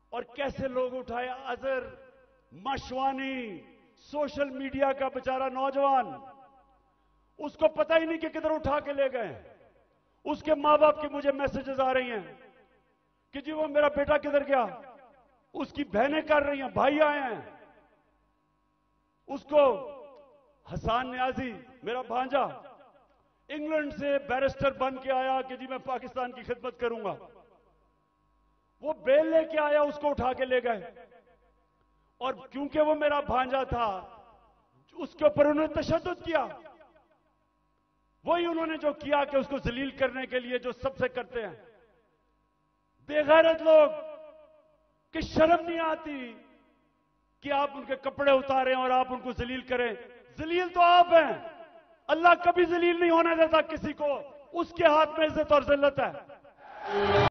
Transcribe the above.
और कैसे लोग उठाए। अजहर मशवानी, सोशल मीडिया का बेचारा नौजवान, उसको पता ही नहीं कि किधर उठा के ले गए। उसके मां बाप की मुझे मैसेजेस आ रही हैं कि जी वो मेरा बेटा किधर गया। उसकी बहनें कर रही हैं, भाई आए हैं। उसको हसन न्याजी, मेरा भांजा, इंग्लैंड से बैरिस्टर बन के आया कि जी मैं पाकिस्तान की खिदमत करूंगा। वो बेल लेके आया, उसको उठा के ले गए। और क्योंकि वो मेरा भांजा था, उसके ऊपर उन्होंने तशद्दुद किया। वही उन्होंने जो किया कि उसको जलील करने के लिए जो सबसे करते हैं। बेगैरत लोग कि शर्म नहीं आती कि आप उनके कपड़े उतारें और आप उनको जलील करें। जलील तो आप हैं। अल्लाह कभी जलील नहीं होने देता किसी को। उसके हाथ में इज्जत और जिल्लत है।